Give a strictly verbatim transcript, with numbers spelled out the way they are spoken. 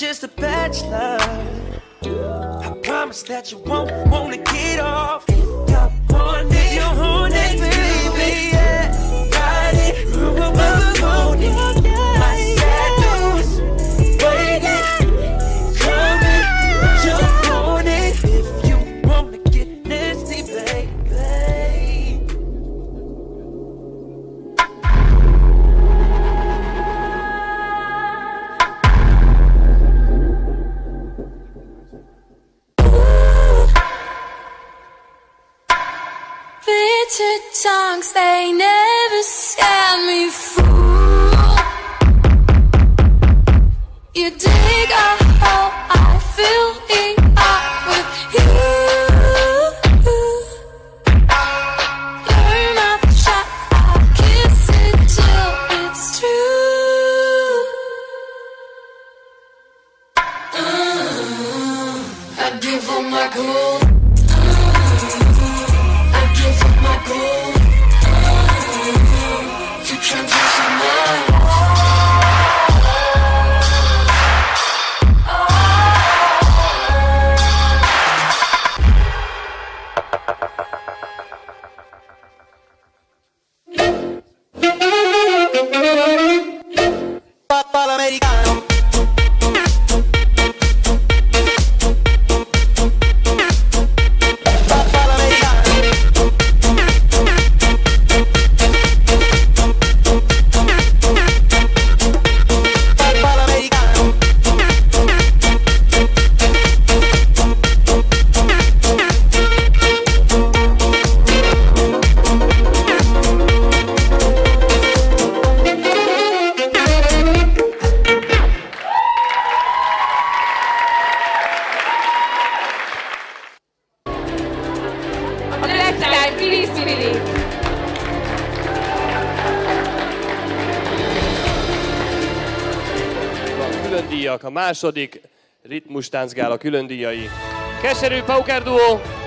just a bachelor. I promise that you won't wanna get off. If you're horny, if you're horny, baby, yeah, got it. Want it. My shadows waiting, coming, jump on it. If you wanna get nasty, baby. Bitter tongues, they never set me fool. You dig a hole, I fill it up with you. Learn my shot, I kiss it till it's true. uh, I give all my gold. My goal to transition my Papa l'americano. A második Ritmus táncgála különdíjai. Keserű Pauker duó.